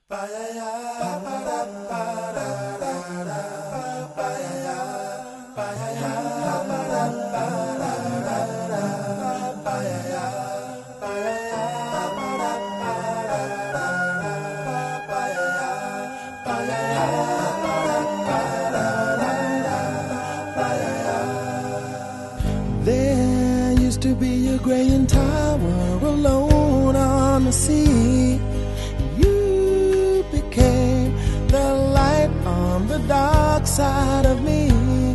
There used to be a graying tower alone on the sea. You became the light on the dark side of me.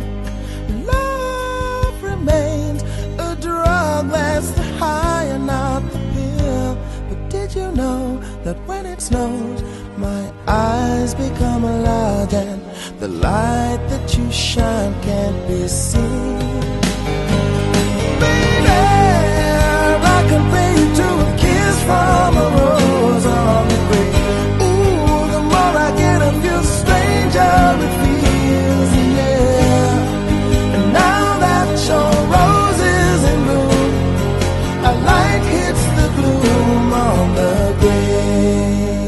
Love remains a drug that's the high and not the pill. But did you know that when it snows, my eyes become large and the light that you shine can't be seen? I compare you to a kiss from a rose on the grave. Ooh, the more I get of you, the stranger it feels, yeah. And now that your rose is in bloom, a light hits the gloom on the grave.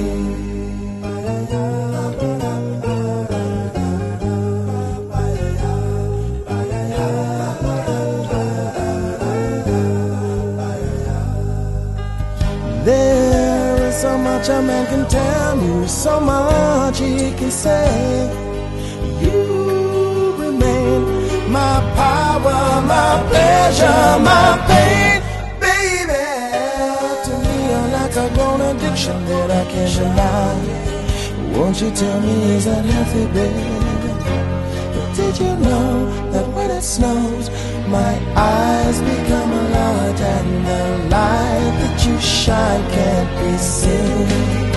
There is so much a man can tell you, so much he can say. You remain my power, my pleasure, my pain, baby. To me you're like a grown addiction that I can't deny. Won't you tell me, is that healthy, baby? But did you know that when it snows, my eyes become large and the light that you shine can't be seen?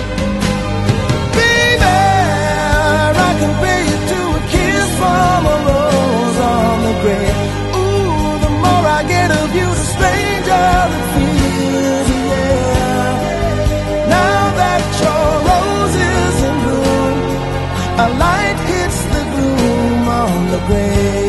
Baby, I compare you to a kiss from a rose on the grave. Ooh, the more I get of you, the stranger it feels, yeah. Now that your rose is in bloom, a light hits the gloom on the grave.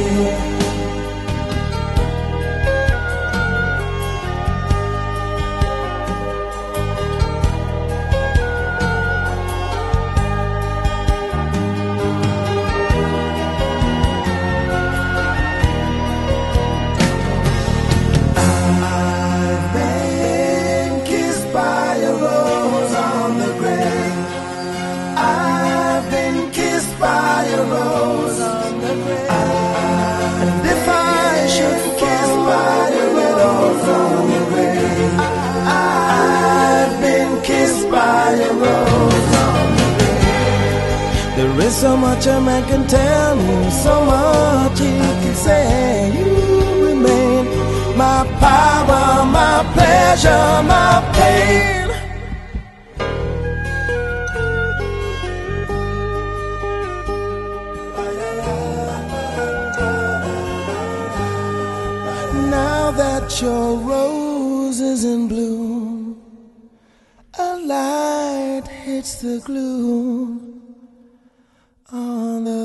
There is so much a man can tell me, so much he can say. You remain my power, my pleasure, my pain. Now that your rose is in bloom, a light hits the gloom on the